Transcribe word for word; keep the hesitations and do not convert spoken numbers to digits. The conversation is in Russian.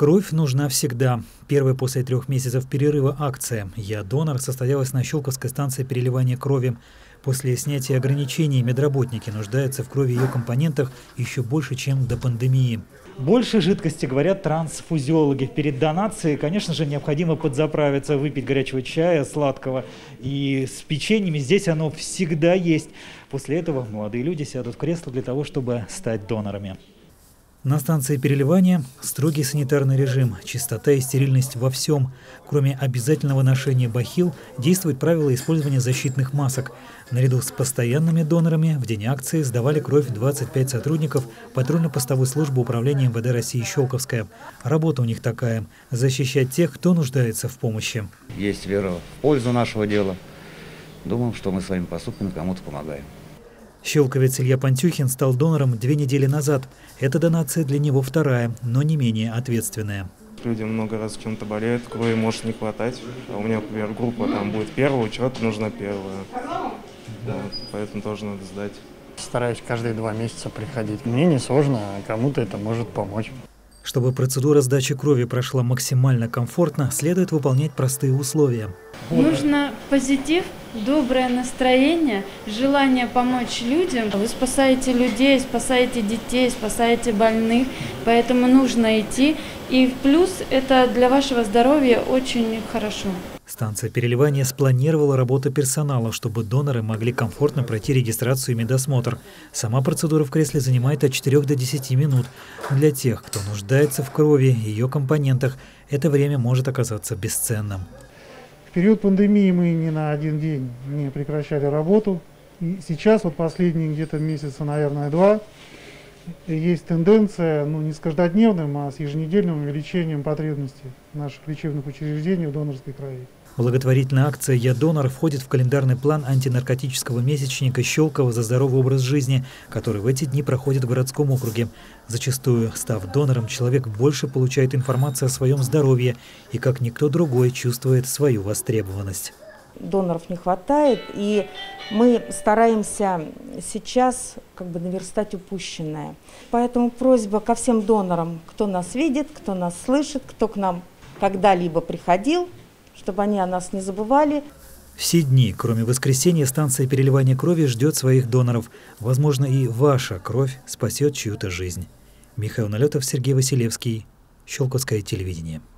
Кровь нужна всегда. Первая после трех месяцев перерыва акция «Я донор» состоялась на Щелковской станции переливания крови. После снятия ограничений медработники нуждаются в крови и ее компонентах еще больше, чем до пандемии. Больше жидкости, говорят трансфузиологи. Перед донацией, конечно же, необходимо подзаправиться, выпить горячего чая, сладкого. И с печеньями здесь оно всегда есть. После этого молодые люди сядут в кресло для того, чтобы стать донорами. На станции переливания строгий санитарный режим, чистота и стерильность во всем. Кроме обязательного ношения бахил, действует правило использования защитных масок. Наряду с постоянными донорами в день акции сдавали кровь двадцать пять сотрудников патрульно-постовой службы управления эм вэ дэ России «Щелковская». Работа у них такая – защищать тех, кто нуждается в помощи. Есть вера в пользу нашего дела. Думаем, что мы своими поступками кому-то помогаем. Щелковец Илья Пантюхин стал донором две недели назад. Эта донация для него вторая, но не менее ответственная. Люди много раз чем-то болеют, крови может не хватать. А у меня, например, группа там будет первого, учета нужна первая. Вот, поэтому тоже надо сдать. Стараюсь каждые два месяца приходить. Мне не сложно, а кому-то это может помочь. Чтобы процедура сдачи крови прошла максимально комфортно, следует выполнять простые условия. Нужно позитив, доброе настроение, желание помочь людям. Вы спасаете людей, спасаете детей, спасаете больных, поэтому нужно идти. И в плюс это для вашего здоровья очень хорошо. Станция переливания спланировала работу персонала, чтобы доноры могли комфортно пройти регистрацию и медосмотр. Сама процедура в кресле занимает от четырёх до десяти минут. Для тех, кто нуждается в крови и ее компонентах, это время может оказаться бесценным. В период пандемии мы ни на один день не прекращали работу. И сейчас, вот последние где-то месяца, наверное, два, есть тенденция, ну не с каждодневным, а с еженедельным увеличением потребностей наших лечебных учреждений в донорской крови. Благотворительная акция «Я донор» входит в календарный план антинаркотического месячника Щелково за здоровый образ жизни, который в эти дни проходит в городском округе. Зачастую, став донором, человек больше получает информацию о своем здоровье и, как никто другой, чувствует свою востребованность. Доноров не хватает, и мы стараемся сейчас как бы наверстать упущенное. Поэтому просьба ко всем донорам, кто нас видит, кто нас слышит, кто к нам когда-либо приходил, чтобы они о нас не забывали. Все дни, кроме воскресенья, станция переливания крови ждет своих доноров. Возможно, и ваша кровь спасет чью-то жизнь. Михаил Налетов, Сергей Василевский, Щелковское телевидение.